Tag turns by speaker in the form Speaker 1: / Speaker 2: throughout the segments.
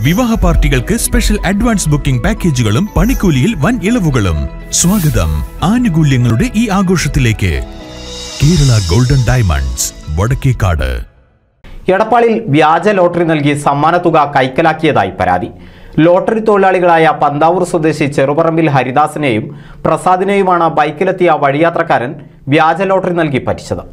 Speaker 1: വിവാഹ പാർട്ടികൾക്ക് special advance booking പാക്കേജുകളും പണിക്കൂലിയിൽ വൻ ഇളവുകളും. സ്വാഗതം ആനുകൂല്യങ്ങളുടെ ഈ ആഘോഷത്തിലേക്ക്. Kerala golden diamonds, Vadakkekad.
Speaker 2: എടപ്പാളിൽ വ്യാജ ലോട്ടറി നൽകി സമ്മാനത്തുക കൈക്കലാക്കിയതായി പരാതി. ലോട്ടറി തൊഴിലാളികളായ പന്താവൂർ സ്വദേശി ചെറുപറമ്പിൽ ഹരിദാസിനെയും പ്രസാദിനെയുമാണ് ബൈക്കിലെത്തിയ വഴിയാത്രക്കാരൻ വ്യാജ ലോട്ടറി നൽകി പറ്റിച്ചത്.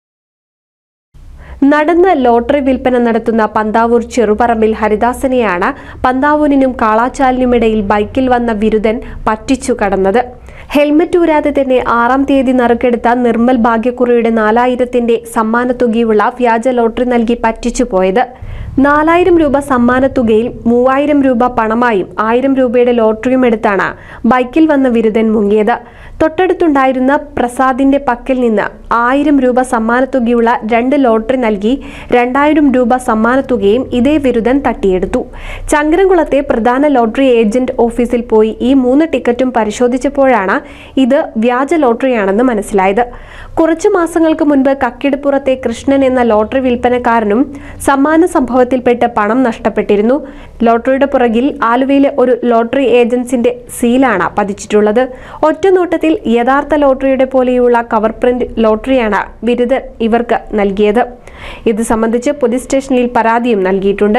Speaker 3: നടന്ന് ലോട്ടറി വിൽപ്പന നടത്തുന്ന പന്താവൂർ ചെറുപറമ്പിൽ ഹരിദാസിനെയാണ് പന്താവൂരിനും കാളാച്ചാലിനുമിടയിൽ ബൈക്കിൽ വന്ന വിരുദ്ധൻ പറ്റിച്ചു കടന്നത്. ഹെൽമറ്റ് ഊരാതെ തന്നെ 6-ാം തീയതി നറുക്കെടുത്ത നിർമ്മൽ ഭാഗ്യക്കുറിയുടെ 4000-ന്റെ സമ്മാനത്തുകയുള്ള വ്യാജ ലോട്ടറി നൽകി പറ്റിച്ചു പോയത്. 4000 രൂപ സമ്മാനത്തുകയിൽ 3000 രൂപ പണമായും 1000 രൂപയുടെ ലോട്ടറിയും എടുത്താണ് ബൈക്കിൽ വന്ന വിരുദ്ധൻ മുങ്ങിയത്. തൊട്ടടുത്തുണ്ടായിരുന്ന പ്രസാദിന്റെ പക്കൽ നിന്ന് 1000 രൂപ സമ്മാനത്തുകയുള്ള 2 ലോട്ടറി നൽകി 2000 രൂപ സമ്മാനത്തുകയും ഇതേ വിരുദ്ധൻ തട്ടിയെടുത്തു. ചങ്ങരംകുളത്തെ പ്രധാന ലോട്ടറി ഏജന്റ് ഓഫീസിൽ പോയി ഈ 3 ടിക്കറ്റും പരിശോധിച്ചപ്പോഴാണ് ഇത് വ്യാജ ലോട്ടറിയാണെന്ന് മനസ്സിലായത്. കുറച്ചു മാസങ്ങൾക്ക് മുൻപ് കക്കിടിപ്പുറത്തെ കൃഷ്ണൻ എന്ന ലോട്ടറി വിൽപ്പനക്കാരനും സമ്മാന സംഭവത്തിൽപ്പെട്ട് പണം നഷ്ടപ്പെട്ടിരുന്നു. ലോട്ടറിയുടെ പുറകിൽ ആലുവയിലെ ഒരു ലോട്ടറി ഏജൻസിന്റെ സീലാണ് പതിച്ചിട്ടുള്ളത്. ഒറ്റനോട്ടത്തിൽ യഥാർത്ഥ ലോട്ടറിയുടെ പോലെയുള്ള കവർ പ്രിന്റ് ലോട്ടറിയാണ് വിരുദ്ധർ ഇവർക്ക് നൽകിയത്. ഇത് സംബന്ധിച്ച് പോലീസ് സ്റ്റേഷനിൽ പരാതിയും നൽകിയിട്ടുണ്ട്.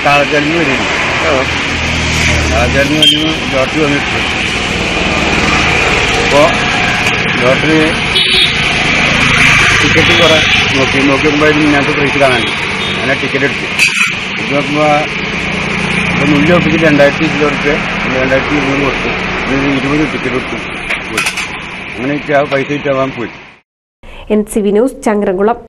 Speaker 4: ലോട്ടറി ടിക്കറ്റ് കുറെ നോക്കിയപ്പോൾ ഇതിനകത്ത് പ്രൈസ് കാണാണ്ട് അങ്ങനെ ടിക്കറ്റ് എടുത്തു. ഇത് നോക്കുമ്പോൾ മുന്നിൽ ഓഫീസിൽ 2000 കൊടുത്ത് 2200 കൊടുത്തു. 20 ടിക്കറ്റ് കൊടുത്തു. അങ്ങനെ പൈസ കിട്ടാൻ പോയി.
Speaker 3: NCV news, Changaramkulam.